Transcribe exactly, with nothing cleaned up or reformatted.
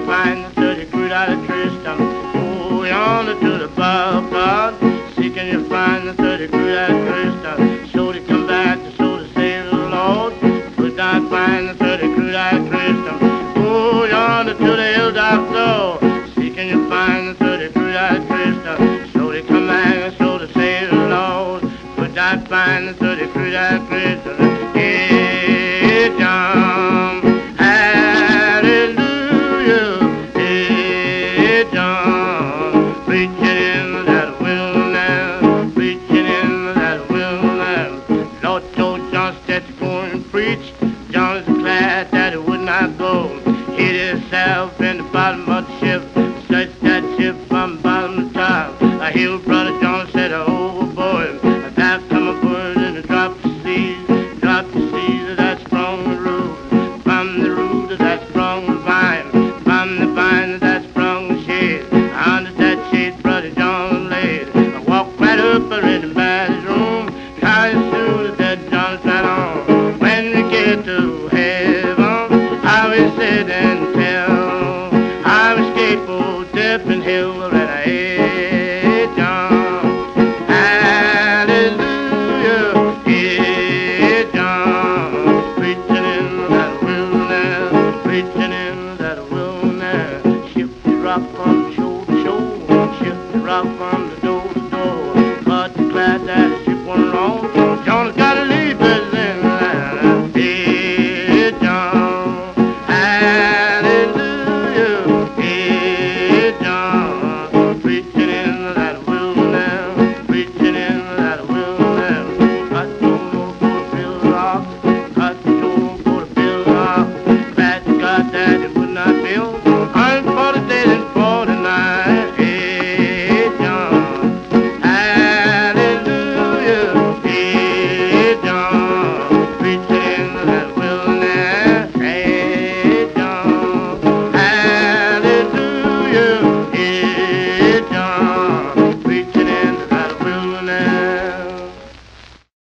find the thirty crude out of Christian. Go yonder to the bar of God, seeking you find the thirty crude out of Christian. So to come back to so to save the Lord, could not find the thirty crude out of Christian. Go yonder to the hill doctor, seeking you find the thirty crude out of Christian. So to come back and so to save the Lord, could not find the thirty crude out of Christian. Hey, John, hallelujah. Hey, John, preaching in that wilderness, preaching in that wilderness. Lord told John that to go and preach. John is glad that he would not go. Hid himself in the bottom of the ship, searched that ship from bottom to top. A hill brother John said, overboard. That come aboard and it dropped the seas, dropped the seas that sprung the root, from the root that sprung the vine, from the vine that sprung the shade. Under that shade brother John laid. I walked right up in the bathroom, trying to soothe that John sat on. When we get to heaven, I will sit and tell, I will escape old death and hell that I hate John. Hallelujah, hey John, preaching in that wilderness, preaching in that wilderness. Ship rock on